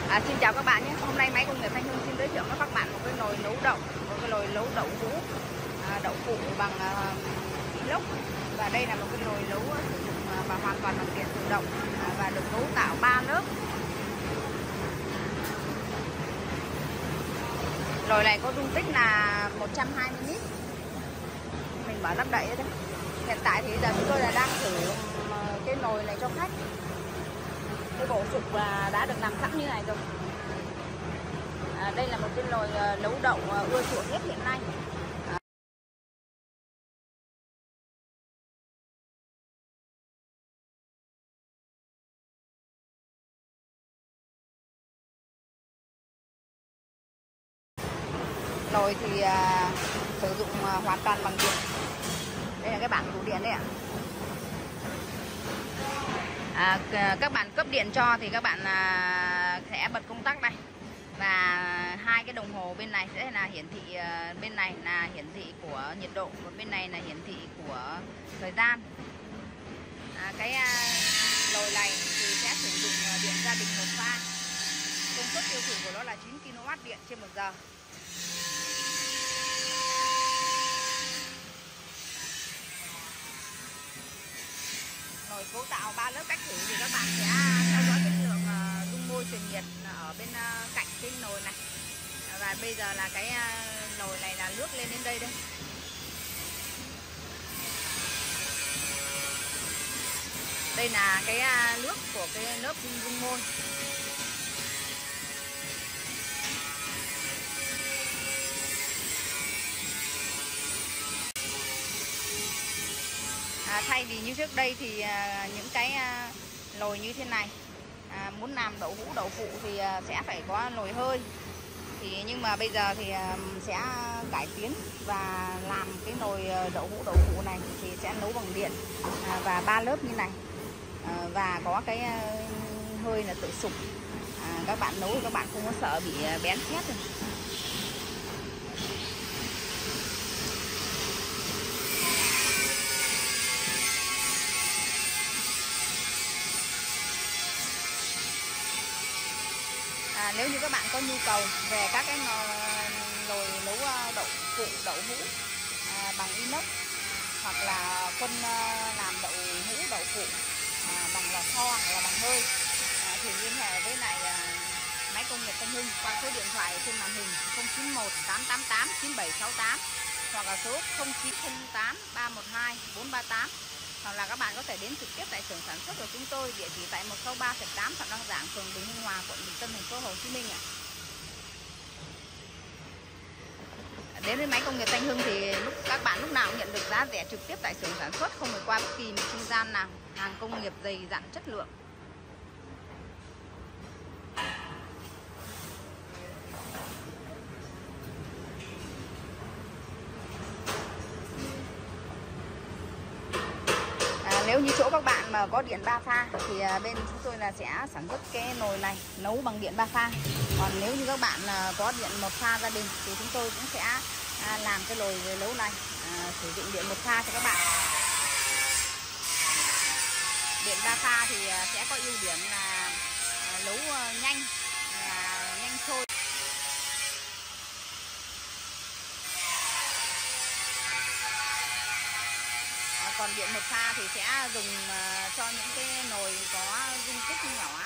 Xin chào các bạn nhé. Hôm nay máy công nghiệp Thanh Hưng xin giới thiệu với các bạn một cái nồi nấu đậu, một cái nồi nấu đậu hũ, đậu phụ bằng inox. Và đây là một cái nồi nấu sử dụng và hoàn toàn bằng điện tự động và được cấu tạo 3 lớp. Nồi này có dung tích là 120 lít. Mình mở nắp đậy đấy. Hiện tại thì giờ chúng tôi là đang thử cái nồi này cho khách. Cái bộ trục đã được làm sẵn như này rồi. Đây là một cái nồi nấu đậu ưa chuộng nhất hiện nay. Nồi thì sử dụng hoàn toàn bằng điện. Đây là cái bảng tủ điện đấy ạ. Các bạn cấp điện cho thì các bạn sẽ bật công tắc đây, và hai cái đồng hồ bên này sẽ là hiển thị, bên này là hiển thị của nhiệt độ và bên này là hiển thị của thời gian. Cái nồi này thì sẽ sử dụng điện gia đình một pha. Công suất tiêu thụ của nó là 9 kW điện trên 1 giờ. Nồi cấu tạo 3 lớp cách thử thì các bạn sẽ theo dõi cái lượng dung môi truyền nhiệt ở bên cạnh cái nồi này. Và bây giờ là cái nồi này là nước lên đến đây đây. Đây là cái nước của cái lớp dung môi. Thay vì như trước đây thì những cái nồi như thế này muốn làm đậu hũ đậu phụ thì sẽ phải có nồi hơi, nhưng mà bây giờ thì sẽ cải tiến và làm cái nồi đậu hũ đậu phụ này thì sẽ nấu bằng điện và 3 lớp như này, và có cái hơi là tự sục. Các bạn nấu các bạn không có sợ bị bén khét rồi. Nếu như các bạn có nhu cầu về các cái nồi nấu đậu phụ đậu hũ bằng inox, hoặc là phân làm đậu hũ đậu phụ bằng lò xo hoặc là bằng hơi, thì liên hệ với lại máy công nghiệp Thanh Hưng qua số điện thoại trên màn hình 091 888 9768 hoặc là số 0908 312 438. Hoặc là các bạn có thể đến trực tiếp tại xưởng sản xuất của chúng tôi, địa chỉ tại 163/8 Phạm Đăng Giảng, phường Bình Hưng Hòa, quận Bình Tân, thành phố Hồ Chí Minh ạ. Đến với máy công nghiệp Thanh Hưng thì các bạn lúc nào cũng nhận được giá rẻ trực tiếp tại xưởng sản xuất, không phải qua bất kỳ một trung gian nào, hàng công nghiệp dày dặn chất lượng. Nếu như chỗ các bạn mà có điện 3 pha thì bên chúng tôi là sẽ sản xuất cái nồi này nấu bằng điện 3 pha. Còn nếu như các bạn có điện 1 pha gia đình thì chúng tôi cũng sẽ làm cái nồi nấu này sử dụng điện 1 pha cho các bạn. Điện 3 pha thì sẽ có ưu điểm là nấu nhanh, nhanh sôi. Còn điện 1 pha thì sẽ dùng cho những cái nồi có dung tích nhỏ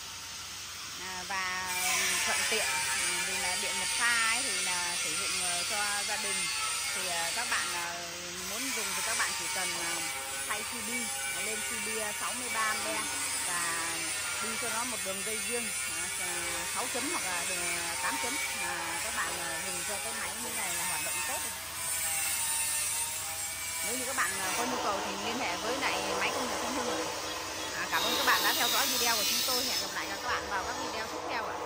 và thuận tiện. Vì là điện 1 pha ấy thì là sử dụng cho gia đình, thì các bạn muốn dùng thì các bạn chỉ cần thay CB lên CB 63A và đi cho nó một đường dây riêng 6 chấm hoặc là 8 chấm, các bạn dùng cho cái máy như này là hoạt động tốt rồi. Nếu như các bạn có nhu cầu thì liên hệ với lại máy công nghiệp Thanh Hưng. Cảm ơn các bạn đã theo dõi video của chúng tôi. Hẹn gặp lại các bạn vào các video tiếp theo ạ.